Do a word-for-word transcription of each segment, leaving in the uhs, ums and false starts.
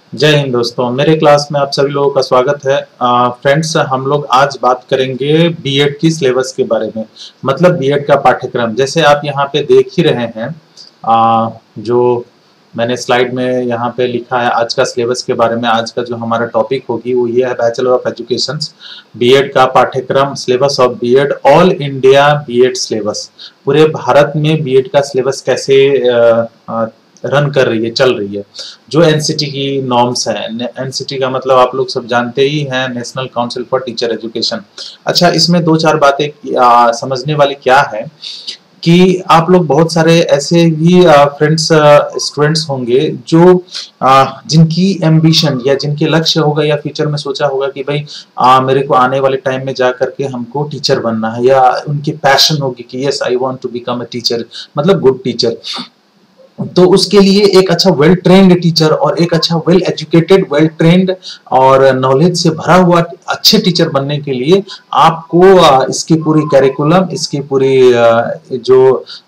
जय हिंद दोस्तों, मेरे क्लास में आप सभी लोगों का स्वागत है। फ्रेंड्स, हम लोग आज बात करेंगे बीएड की सिलेबस के बारे में। मतलब बीएड का पाठ्यक्रम जैसे आप यहाँ पे देख ही रहे हैं। आ, जो मैंने स्लाइड में यहाँ पे लिखा है आज का सिलेबस के बारे में। आज का जो हमारा टॉपिक होगी वो ये है बैचलर ऑफ एजुकेशन बीएड का पाठ्यक्रम, syllabus of BEd, all India BEd syllabus. पूरे भारत में बीएड का सिलेबस कैसे आ, आ, रन कर रही है, चल रही है। जो एनसीटी की नॉर्म्स है, एनसीटी का मतलब आप लोग सब जानते ही हैं, national council for teacher education. अच्छा, इसमें दो चार बातें आ, समझने वाली क्या है कि आप लोग बहुत सारे ऐसे भी फ्रेंड्स स्टूडेंट्स होंगे जो आ, जिनकी एम्बिशन या जिनके लक्ष्य होगा या फ्यूचर में सोचा होगा कि भाई आ, मेरे को आने वाले टाइम में जा करके हमको टीचर बनना है, या उनकी पैशन होगी कि yes I want to become a teacher, मतलब गुड टीचर। तो उसके लिए एक अच्छा वेल ट्रेंड टीचर और एक अच्छा वेल एजुकेटेड, वेल ट्रेंड और नॉलेज से भरा हुआ अच्छे टीचर बनने के लिए आपको इसकी पूरी कैरिकुलम, इसकी पूरी जो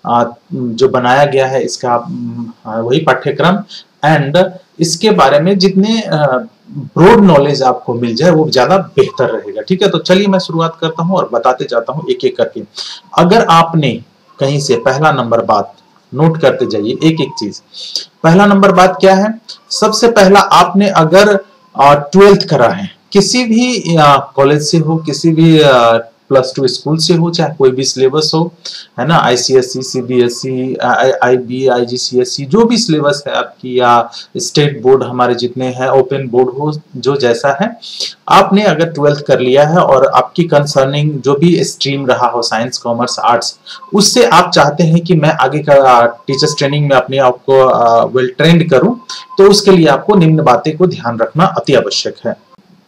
जो बनाया गया है इसका वही पाठ्यक्रम, एंड इसके बारे में जितने ब्रॉड नॉलेज आपको मिल जाए वो ज्यादा बेहतर रहेगा। ठीक है, तो चलिए मैं शुरुआत करता हूं और बताते जाता हूं एक एक करके। अगर आपने कहीं से पहला नंबर बात नोट करते जाइए एक एक चीज। पहला नंबर बात क्या है? सबसे पहला, आपने अगर ट्वेल्थ करा है, किसी भी कॉलेज से हो, किसी भी प्लस टू स्कूल से हो, चाहे कोई भी सिलेबस हो, है ना, आईसीएसई, सीबीएसई, आईबी, आईजीसीएसई, जो भी सिलेबस है आपकी, या स्टेट बोर्ड हमारे जितने हैं, ओपन बोर्ड हो, जो जैसा है, आपने अगर ट्वेल्थ कर लिया है और आपकी कंसर्निंग जो भी स्ट्रीम रहा हो, साइंस, कॉमर्स, आर्ट्स, उससे आप चाहते हैं कि मैं आगे का टीचर्स ट्रेनिंग में अपने आप को वेल ट्रेंड करूं, तो उसके लिए आपको निम्न बातें को ध्यान रखना अति आवश्यक है।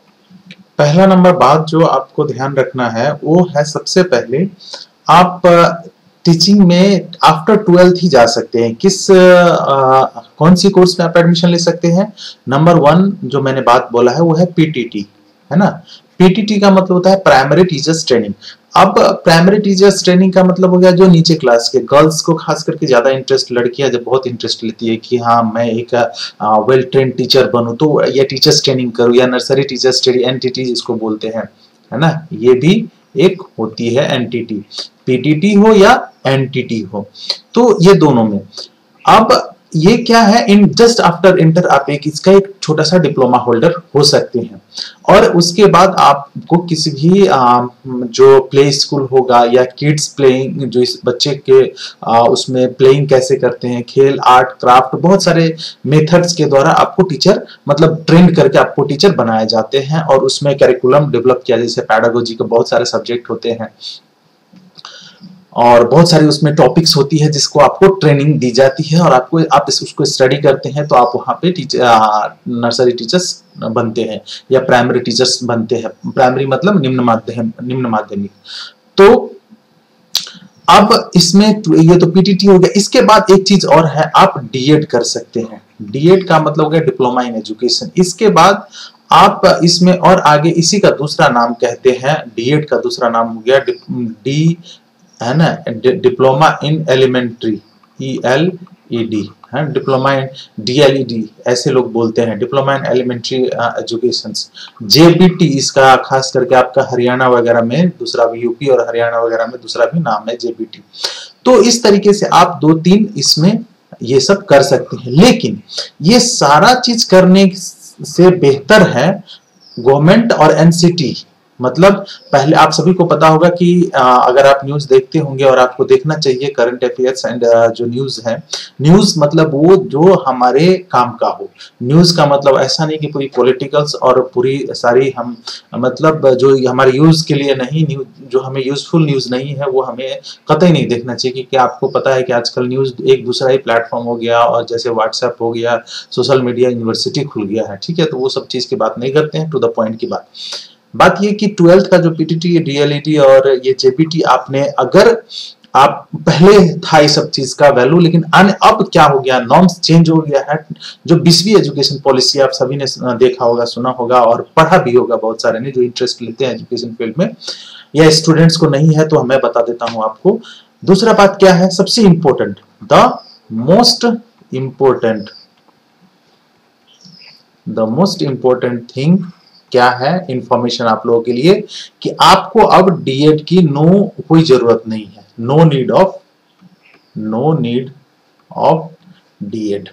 पहला नंबर बात जो आपको ध्यान रखना है वो है, सबसे पहले आप टीचिंग में आफ्टर ट्वेल्थ ही जा सकते हैं। किस आ, कौन सी कोर्स में आप एडमिशन ले सकते हैं? नंबर वन जो मैंने बात बोला है वो है पीटीटी, है ना। पीटीटी का मतलब होता है प्राइमरी टीचर्स ट्रेनिंग। अब प्राइमरी टीचर्स ट्रेनिंग का मतलब हो गया जो नीचे क्लास के गर्ल्स को खास करके ज्यादा इंटरेस्ट, लड़कियां जब बहुत इंटरेस्ट लेती है कि हाँ मैं एक वेल ट्रेन टीचर बनूं, तो या टीचर्स ट्रेनिंग करूं, या नर्सरी टीचर्स ट्रेनिंग, एनटीटी जिसको बोलते हैं, है ना, ये भी एक होती है एनटीटी। पीटीटी हो या एनटीटी हो, तो ये दोनों में। अब ये क्या है, इन जस्ट आफ्टर इंटर आप एक इसका एक छोटा सा डिप्लोमा होल्डर हो सकते हैं, और उसके बाद आपको किसी भी आ, जो प्ले स्कूल होगा या किड्स प्लेइंग, जो इस बच्चे के आ, उसमें प्लेइंग कैसे करते हैं, खेल, आर्ट, क्राफ्ट, बहुत सारे मेथड्स के द्वारा आपको टीचर, मतलब ट्रेन करके आपको टीचर बनाए जाते हैं, और उसमें कैरिकुलम डेवलप किया, जैसे पैडागोजी के बहुत सारे सब्जेक्ट होते हैं और बहुत सारी उसमें टॉपिक्स होती है जिसको आपको ट्रेनिंग दी जाती है, और आपको आप इस, उसको स्टडी करते हैं, तो आप वहाँ पे टीचर, नर्सरी टीचर्स बनते हैं या प्राइमरी टीचर्स बनते हैं। प्राइमरी मतलब निम्न माध्यम निम्न माध्यमिक। तो अब इसमें ये तो पीटीटी हो गया। इसके बाद एक चीज और है, आप डीएड कर सकते हैं। डीएड का मतलब हो गया डिप्लोमा इन एजुकेशन। इसके बाद आप इसमें और आगे, इसी का दूसरा नाम कहते हैं, डीएड का दूसरा नाम हो गया डी, है ना, diploma in elementary, E L E D, है, डिप्लोमा इन डीएलईडी ऐसे लोग बोलते हैं, diploma in elementary education. JBT इसका खास करके आपका हरियाणा वगैरह में दूसरा भी, यूपी और हरियाणा वगैरह में दूसरा भी नाम है जेबीटी। तो इस तरीके से आप दो तीन इसमें ये सब कर सकते हैं, लेकिन ये सारा चीज करने से बेहतर है गवर्नमेंट और एनसीटी। मतलब पहले आप सभी को पता होगा कि आ, अगर आप न्यूज देखते होंगे, और आपको देखना चाहिए करंट अफेयर्स एंड जो न्यूज है, न्यूज मतलब वो जो हमारे काम का हो। न्यूज का मतलब ऐसा नहीं कि पूरी पॉलिटिकल्स और पूरी सारी हम, मतलब जो हमारे यूज के लिए नहीं, न्यूज जो हमें यूजफुल न्यूज नहीं है वो हमें कतई नहीं देखना चाहिए। क्योंकि आपको पता है कि आजकल न्यूज एक दूसरा ही प्लेटफॉर्म हो गया, और जैसे व्हाट्सएप हो गया, सोशल मीडिया, यूनिवर्सिटी खुल गया है, ठीक है, तो वो सब चीज की बात नहीं करते हैं, टू द पॉइंट की बात। बात ये कि ट्वेल्थ का जो पीटीटी, डीएलईडी और ये जेबीटी, आपने अगर आप पहले था ये सब चीज का वैल्यू, लेकिन अन अब क्या हो गया, नॉर्म्स चेंज हो गया है। जो बीसवीं एजुकेशन पॉलिसी आप सभी ने देखा होगा, सुना होगा और पढ़ा भी होगा बहुत सारे ने, जो इंटरेस्ट लेते हैं एजुकेशन फील्ड में, या स्टूडेंट्स को नहीं है तो मैं बता देता हूं आपको। दूसरा बात क्या है, सबसे important, the most important the most important thing क्या है इंफॉर्मेशन आप लोगों के लिए कि आपको अब डीएड की नो कोई जरूरत नहीं है, no need of no need of DEd.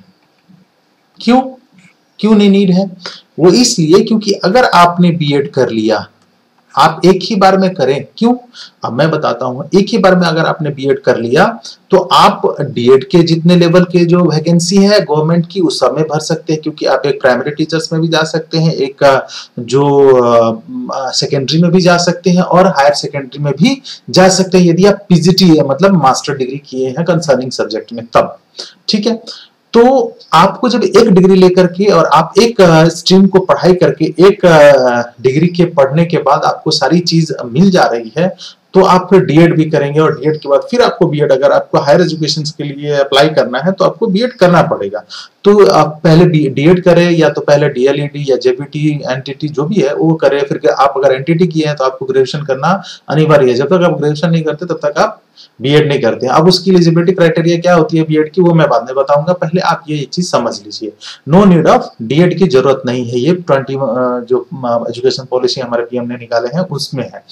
क्यों क्यों नहीं नीड है? वो इसलिए क्योंकि अगर आपने बीएड कर लिया, आप एक ही बार में करें। क्यों? अब मैं बताता हूं। एक ही बार में अगर आपने बीएड कर लिया तो आप डीएड के जितने लेवल के जो वैकेंसी है गवर्नमेंट की उस सब में भर सकते हैं, क्योंकि आप एक प्राइमरी टीचर्स में भी जा सकते हैं, एक जो सेकेंडरी में भी जा सकते हैं और हायर सेकेंडरी में भी जा सकते हैं यदि आप पीजीटी है मतलब मास्टर डिग्री किए हैं कंसर्निंग सब्जेक्ट में तब। ठीक है, तो आपको जब एक डिग्री लेकर के और आप एक स्ट्रीम को पढ़ाई करके एक डिग्री के पढ़ने के बाद आपको सारी चीज मिल जा रही है तो आप फिर डीएड भी करेंगे और डीएड के बाद फिर आपको बीएड, अगर आपको हायर एजुकेशन के लिए अप्लाई करना है तो आपको बीएड करना पड़ेगा। तो आप पहले डीएड करें या तो पहले डीएलईडी या जेबीटी एनटीटी जो भी है वो करें, फिर आप अगर एनटीटी किए हैं तो आपको ग्रेजुएशन करना अनिवार्य है। जब तक आप ग्रेजुएशन नहीं करते तब तक आप बीएड नहीं करते। अब उसकी एलिजिबिलिटी क्राइटेरिया क्या होती है बीएड की वो मैं बाद में बताऊंगा, पहले आप ये चीज समझ लीजिए। नो नीड ऑफ डीएड की जरूरत नहीं है, ये ट्वेंटी जो एजुकेशन पॉलिसी हमारे पीएम ने निकाले हैं उसमें है।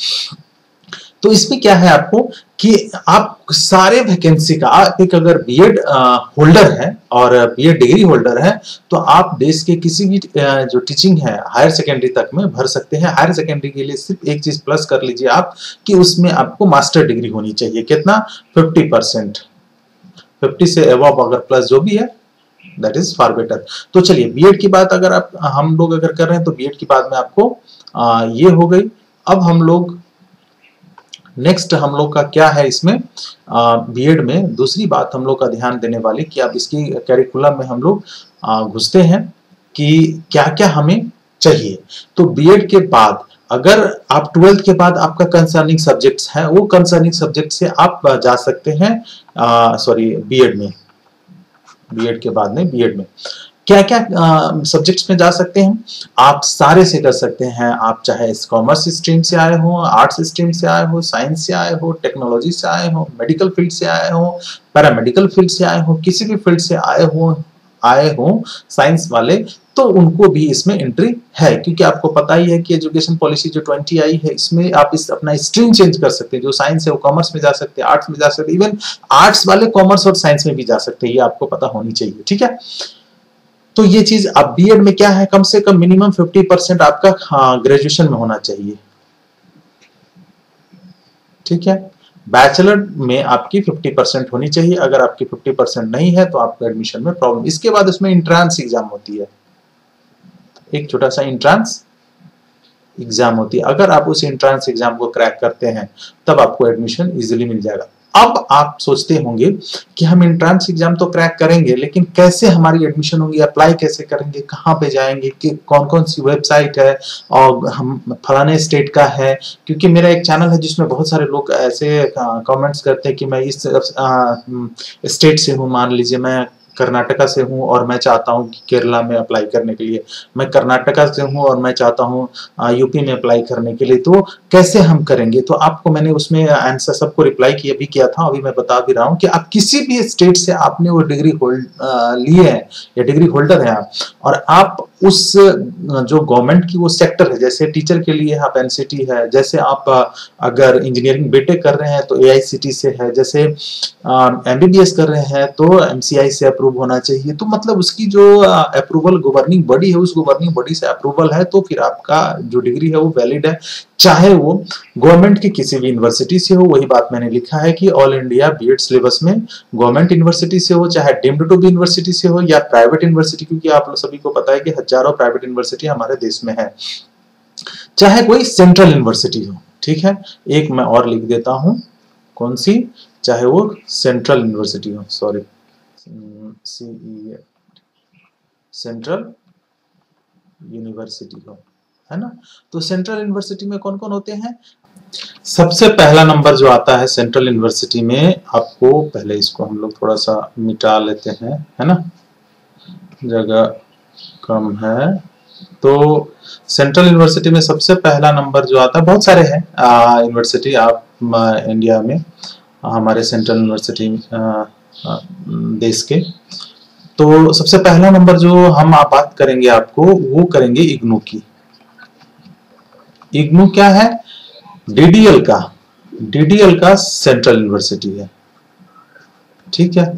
तो इसमें क्या है आपको कि आप सारे वैकेंसी का, आप एक अगर बीएड होल्डर है और बीएड डिग्री होल्डर है तो आप देश के किसी भी जो टीचिंग है हायर सेकेंडरी तक में भर सकते हैं। हायर सेकेंडरी के लिए सिर्फ एक चीज प्लस कर लीजिए आप कि उसमें आपको मास्टर डिग्री होनी चाहिए। कितना? फिफ्टी परसेंट, फिफ्टी से अबव अगर प्लस जो भी है दैट इज फार बेटर। तो चलिए बीएड की बात अगर आप हम लोग अगर कर रहे हैं तो बीएड की बात में आपको आ, ये हो गई। अब हम लोग नेक्स्ट हम लोग का क्या है इसमें बीएड में दूसरी बात हम लोग का ध्यान देने वाली कि आप इसकी कैरिकुलम में हम लोग घुसते हैं कि क्या क्या हमें चाहिए। तो बीएड के बाद अगर आप ट्वेल्थ के बाद आपका कंसर्निंग सब्जेक्ट्स है वो कंसर्निंग सब्जेक्ट से आप जा सकते हैं सॉरी बीएड में, बीएड के बाद में बीएड में क्या क्या सब्जेक्ट्स में जा सकते हैं? आप सारे से कर सकते हैं। आप चाहे कॉमर्स स्ट्रीम से आए हो, आर्ट्स स्ट्रीम से आए हो, साइंस से आए हो, टेक्नोलॉजी से आए हो, मेडिकल फील्ड से आए हो, पैरामेडिकल फील्ड से आए हो, किसी भी फील्ड से आए हो आए हो साइंस वाले, तो उनको भी इसमें एंट्री है। क्योंकि आपको पता ही है कि एजुकेशन पॉलिसी जो ट्वेंटी आई है इसमें आप इस अपना स्ट्रीम चेंज कर सकते हैं। जो साइंस है वो कॉमर्स में जा सकते हैं, आर्ट्स में जा सकते हैं, इवन आर्ट्स वाले कॉमर्स और साइंस में भी जा सकते हैं, ये आपको पता होनी चाहिए। ठीक है, तो ये चीज अब बीएड में क्या है, कम से कम मिनिमम फिफ्टी परसेंट आपका हाँ, ग्रेजुएशन में होना चाहिए। ठीक है, बैचलर में आपकी फिफ्टी परसेंट होनी चाहिए। अगर आपकी फिफ्टी परसेंट नहीं है तो आपको एडमिशन में प्रॉब्लम। इसके बाद उसमें इंट्रांस एग्जाम होती है, एक छोटा सा इंट्रांस एग्जाम होती है। अगर आप उस इंट्रांस एग्जाम को क्रैक करते हैं तब आपको एडमिशन इजीली मिल जाएगा। अब आप सोचते होंगे कि हम एंट्रेंस एग्जाम तो क्रैक करेंगे लेकिन कैसे हमारी एडमिशन होगी, अप्लाई कैसे करेंगे, कहाँ पे जाएंगे, कि कौन कौन सी वेबसाइट है और हम फलाने स्टेट का है। क्योंकि मेरा एक चैनल है जिसमें बहुत सारे लोग ऐसे कमेंट्स करते हैं कि मैं इस स्टेट से हूँ, मान लीजिए मैं कर्नाटका से हूं और मैं चाहता हूं कि केरला में अप्लाई करने के लिए, मैं कर्नाटका से हूं और मैं चाहता हूं यूपी में अप्लाई करने के लिए, तो कैसे हम करेंगे। तो आपको मैंने उसमें आंसर सबको रिप्लाई किया भी किया था, अभी मैं बता भी रहा हूं कि आप किसी भी स्टेट से आपने वो डिग्री होल्ड लिए है या डिग्री होल्डर है आप, और आप उस जो गवर्नमेंट की वो सेक्टर है, जैसे टीचर के लिए आप एनसीटी है, जैसे आप अगर इंजीनियरिंग बीटेक कर रहे हैं तो एआईसीटी से है, जैसे एमबीबीएस कर रहे हैं तो एमसीआई से अप्रूव होना चाहिए। तो मतलब उसकी जो अप्रूवल गवर्निंग बॉडी है, उस गवर्निंग बॉडी से अप्रूवल है तो फिर आपका जो डिग्री है वो वैलिड है, चाहे वो गवर्नमेंट की किसी भी यूनिवर्सिटी से हो। वही बात मैंने लिखा है कि ऑल इंडिया बीएड सिलेबस में गवर्नमेंट यूनिवर्सिटी से हो, चाहे डीम्ड टू बी यूनिवर्सिटी से हो या प्राइवेट यूनिवर्सिटी, क्योंकि आप लोग सभी को पता है कि हजारों प्राइवेट यूनिवर्सिटी हमारे देश में है, चाहे कोई सेंट्रल यूनिवर्सिटी हो। ठीक है, एक मैं और लिख देता हूं, कौन सी, चाहे वो सेंट्रल यूनिवर्सिटी हो, सॉरी सी सेंट्रल यूनिवर्सिटी हो, है ना। तो सेंट्रल यूनिवर्सिटी में कौन कौन होते हैं? सबसे पहला नंबर जो आता है सेंट्रल यूनिवर्सिटी में, आपको पहले इसको हम लोग थोड़ा सा मिटा लेते हैं, है ना, जगह कम है। तो सेंट्रल यूनिवर्सिटी में सबसे पहला नंबर जो आता है, बहुत सारे हैं यूनिवर्सिटी आप इंडिया में, हमारे सेंट्रल यूनिवर्सिटी देश के, तो सबसे पहला नंबर जो हम आप बात करेंगे आपको वो करेंगे इग्नू की। इग्नू क्या है? डीडीएल का डीडीएल का सेंट्रल यूनिवर्सिटी है, ठीक है।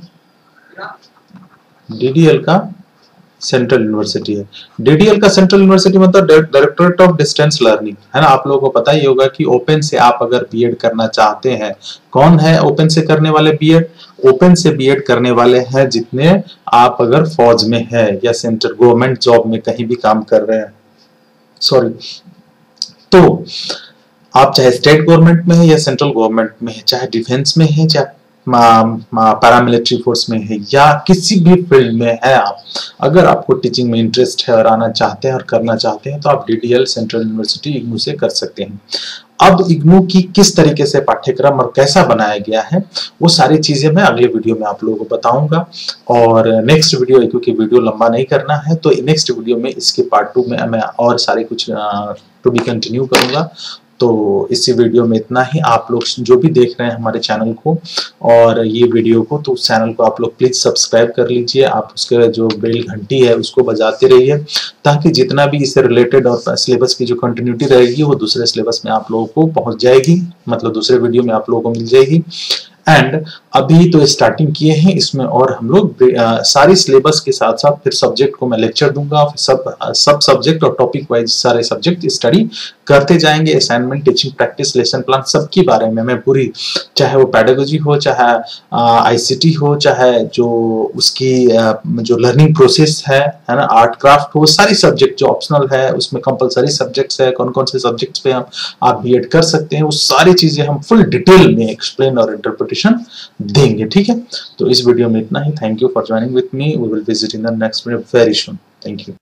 डीडीएल का सेंट्रल यूनिवर्सिटी है। डीडीएल का सेंट्रल यूनिवर्सिटी मतलब डायरेक्टरेट ऑफ डिस्टेंस लर्निंग, है ना। आप लोगों को पता ही होगा कि ओपन से आप अगर बीएड करना चाहते हैं, कौन है ओपन से करने वाले बीएड? ओपन से बीएड करने वाले हैं जितने आप अगर फौज में है या सेंट्रल गवर्नमेंट जॉब में कहीं भी काम कर रहे हैं, सॉरी, तो आप चाहे स्टेट गवर्नमेंट में है या सेंट्रल गवर्नमेंट में है, चाहे डिफेंस में है, चाहे पैरामिलिट्री फोर्स में है, या किसी भी फील्ड में है, आप अगर आपको टीचिंग में इंटरेस्ट है और आना चाहते हैं और करना चाहते हैं तो आप डीडीएल सेंट्रल यूनिवर्सिटी इग्नू से कर सकते हैं। अब इग्नू की किस तरीके से पाठ्यक्रम और कैसा बनाया गया है वो सारी चीजें मैं अगले वीडियो में आप लोगों को बताऊंगा। और नेक्स्ट वीडियो, क्योंकि वीडियो लंबा नहीं करना है, तो नेक्स्ट वीडियो में इसके पार्ट टू में मैं और सारे कुछ टू बी कंटिन्यू करूंगा। तो इसी वीडियो में इतना ही। आप लोग जो भी देख रहे हैं हमारे चैनल को और ये वीडियो को, तो उस चैनल को आप लोग प्लीज सब्सक्राइब कर लीजिए। आप उसके जो बेल घंटी है उसको बजाते रहिए, ताकि जितना भी इससे रिलेटेड और सिलेबस की जो कंटिन्यूटी रहेगी वो दूसरे सिलेबस में आप लोगों को पहुंच जाएगी, मतलब दूसरे वीडियो में आप लोगों को मिल जाएगी। एंड अभी तो स्टार्टिंग किए हैं इसमें, और हम लोग सारी सिलेबस के साथ साथ फिर सब्जेक्ट को मैं लेक्चर दूंगा, फिर सब सब सब्जेक्ट और टॉपिक वाइज सारे सब्जेक्ट स्टडी करते जाएंगे। Assignment, teaching practice, lesson plan, सबके बारे में मैं पूरी, चाहे वो पेडागोजी हो, चाहे आईसीटी हो, चाहे जो उसकी आ, जो लर्निंग प्रोसेस है है ना, आर्ट क्राफ्ट हो, सारी सब्जेक्ट जो ऑप्शनल है उसमें कंपलसरी सब्जेक्ट्स है, कौन कौन से सब्जेक्ट्स पे हम आप बीएड कर सकते हैं, वो सारी चीजें हम फुल डिटेल में एक्सप्लेन और इंटरप्रिटेशन देंगे, ठीक है। तो इस वीडियो में इतना ही। Thank you for joining with me. We will visit in the next video very soon. Thank you.